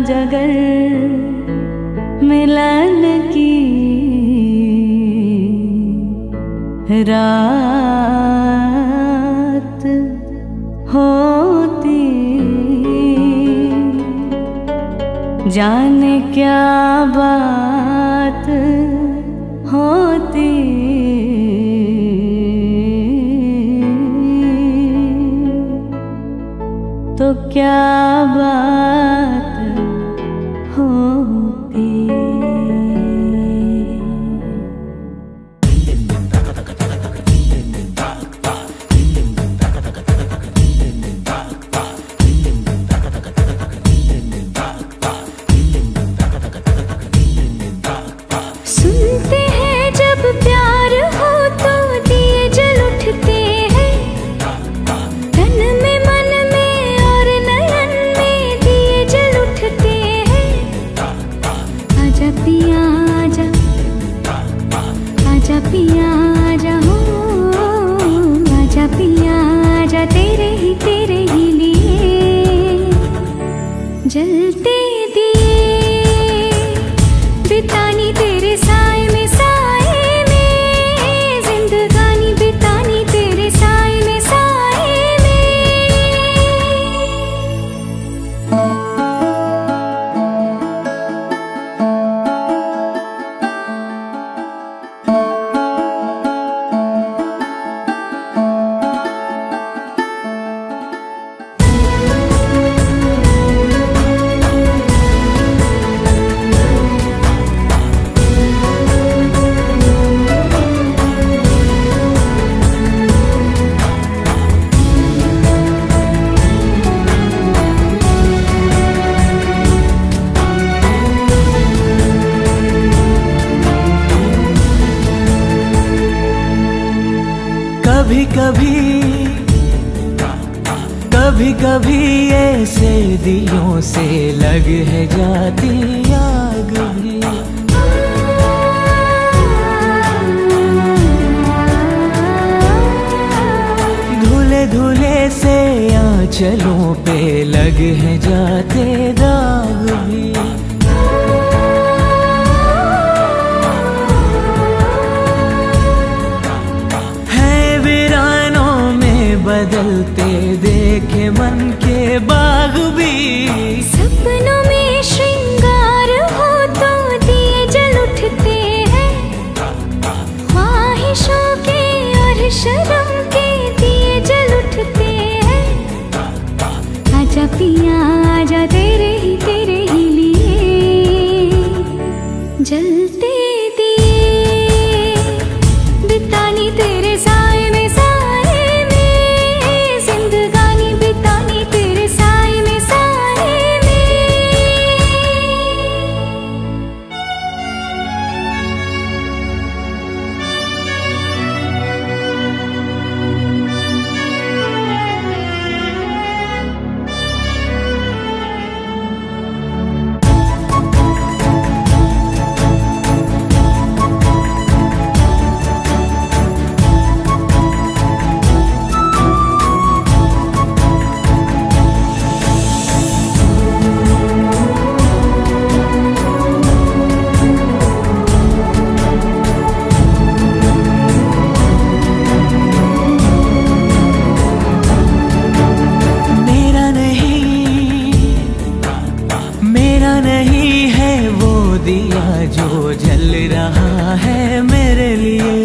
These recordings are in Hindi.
जगर मिलन की रात होती, जाने क्या बात होती। तो क्या बात होती। सुनते हैं जब प्यार हो तो दिए जल उठते हैं, तन में मन में और नयन में दिए जल उठते हैं। आजा पिया आजा, आजा पिया आजा हो, आजा पिया आजा, तेरे ही लिए जलते दिए बितानी तेरे साए में, साए में जिंदगानी बितानी तेरे साए में, साए में। कभी कभी ऐसे दिलों से लग है जाती आग भी। धुले धुले से आंचलों पे लग है जाते दाग भी। बदलते देखे मन के बाग भी। सपनों में श्रृंगार हो तो दिए जल उठते हैं, ख्वाहिशों के और शर्म के दिए जल उठते हैं। आजा पिया आजा, तेरे ही लिए जलते दिए बितानी तेरे साए में, दिया जो जल रहा है मेरे लिए।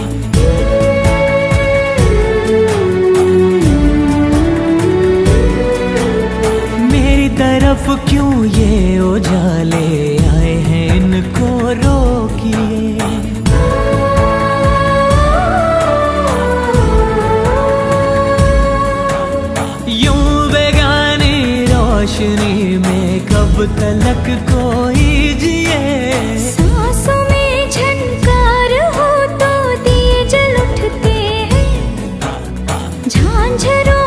मेरी तरफ क्यों ये उजाले आए हैं, इनको रोकिए। यूं बेगानी रोशनी में कब तलक कोई जिए। सांसों में झनकार हो तो दिए जल उठते हैं, झांझरों